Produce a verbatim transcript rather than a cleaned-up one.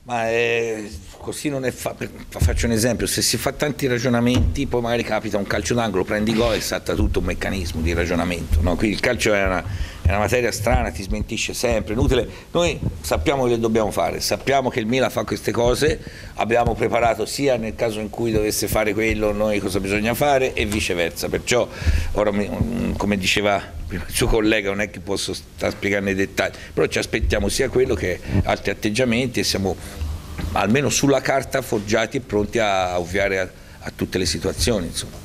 Ma è, così non è fa, faccio un esempio, se si fa tanti ragionamenti poi magari capita un calcio d'angolo, prendi gol e salta tutto un meccanismo di ragionamento, no? Quindi il calcio è una, è una materia strana, ti smentisce sempre, inutile. Noi sappiamo che dobbiamo fare, sappiamo che il Milan fa queste cose, abbiamo preparato sia nel caso in cui dovesse fare quello noi cosa bisogna fare e viceversa, perciò ora come diceva prima il suo collega non è che posso stare a spiegare nei dettagli, però ci aspettiamo sia quello che altri atteggiamenti e siamo almeno sulla carta forgiati e pronti a ovviare a, a tutte le situazioni, insomma.